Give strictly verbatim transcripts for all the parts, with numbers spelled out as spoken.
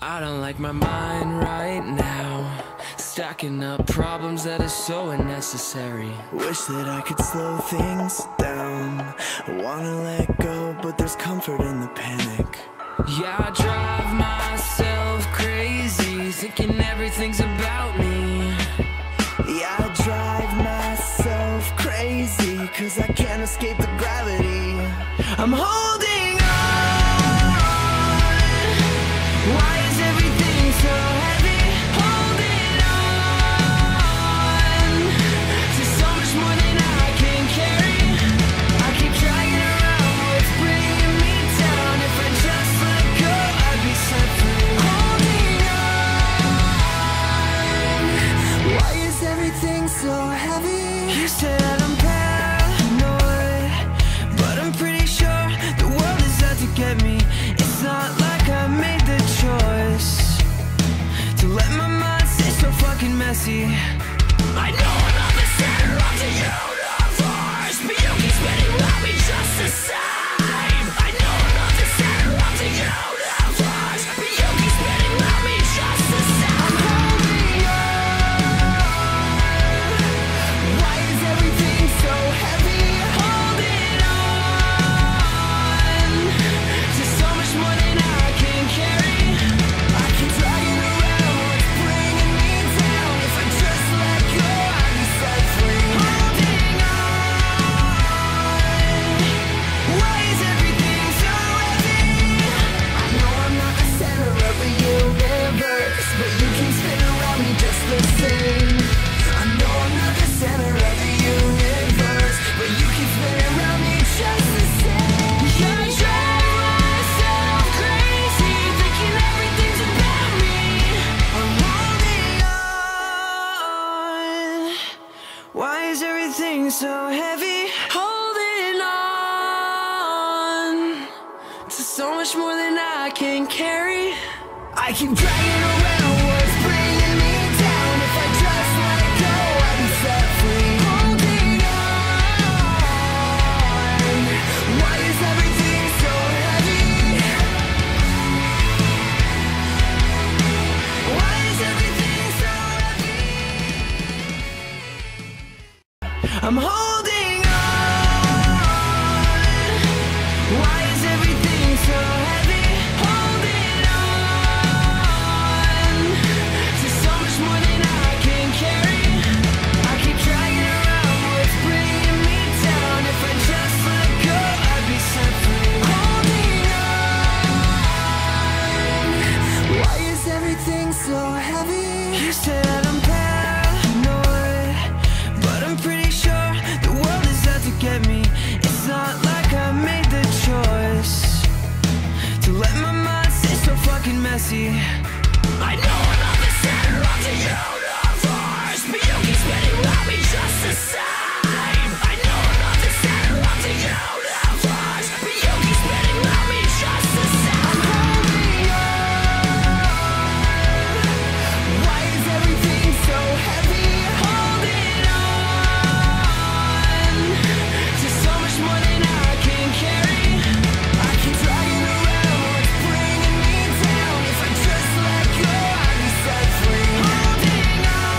I don't like my mind right now, stacking up problems that are so unnecessary. Wish that I could slow things down. Wanna let go, but there's comfort in the panic. Yeah, I drive myself crazy, thinking everything's about me. Yeah, I drive myself crazy, cause I can't escape the gravity. I'm holding on. Why is everything so heavy? Holding on to so much more than I can carry. I keep dragging around what's bringing me down. If I just let go, I'd be set free. Holding on. Why is everything so heavy? You said that I'm paranoid, but I'm pretty sure the world is out to get me. It's not like I made the choice to let my mind stay so fucking messy. I know I'm not the center of the universe, but you keep spinning around me just the same. I know I'm not the center of the universe, but you keep spinning around me just the same. I'm holding on. Why is everything so heavy? Holding on to so much more than I can carry. I keep dragging around what's bringing me down. If I just let go, I'd be set free. Holding on. Why is everything so heavy? I know I'm not the center of the universe, but you keep spinning around me just the same. I know I'm not the center of the universe, but you keep spinning around me just the same. Yeah, I drive myself crazy, thinking everything's about me. I'm holding on. Why is everything so heavy? Holding on to so much more than I can carry. I keep dragging around what's bringing me down. If I just let go, I'd be set free. Holding on. Why is everything so heavy? Why is everything so heavy? I'm holding on. Why is everything so heavy? Holding on to so much more than I can carry. I keep dragging around what's bringing me down. If I just let go, I'd be set free. Holding on. Why is everything so heavy? You said I'm paranoid, but I'm pretty sure the world is out to get me. It's not like I made the choice to let my mind stay so fucking messy. I know I'm not the center of the universe, but you keep spinning around me just the same. I know I'm not the center of the universe, but you keep spinning around me just the same. I'm holding on. Why is everything so heavy? Holding on to so much more than I can carry. I keep dragging around what's bringing me down. If I just let go, I'd be set free. Holding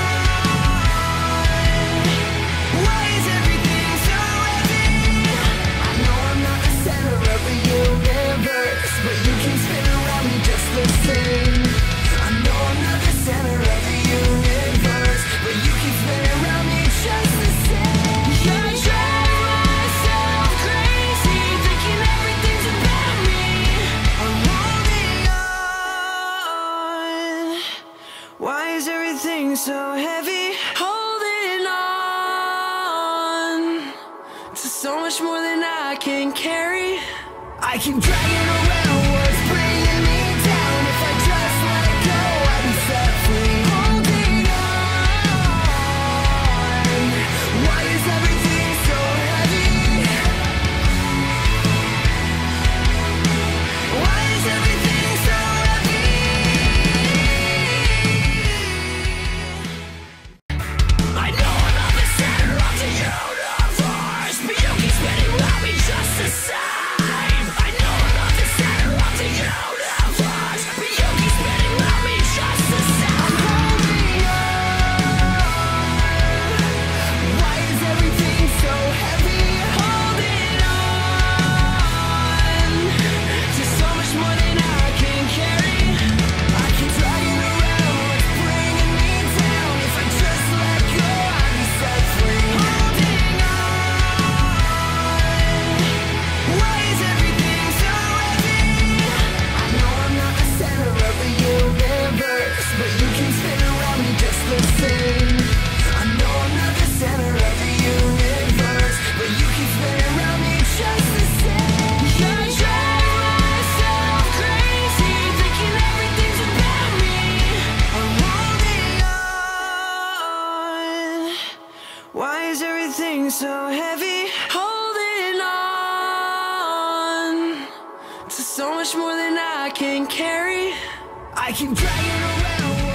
on. Why is everything so heavy? I know I'm not the center of the universe, but you keep spinning around me just the same. I know I'm not the center of the universe, but you keep spinning around me just the same. Yeah, I drive myself crazy, thinking everything's about me. I'm holding on. Why is everything so heavy? Holding on to so much more than I can carry. I keep dragging around what's bringing me down. If I just let go, I'd be set free. Holding on. Why is everything so heavy? Why is everything so heavy? I know I'm not the center of the universe, but you keep spinning around me just the same. I know I'm not the center so much more than I can carry. I keep dragging around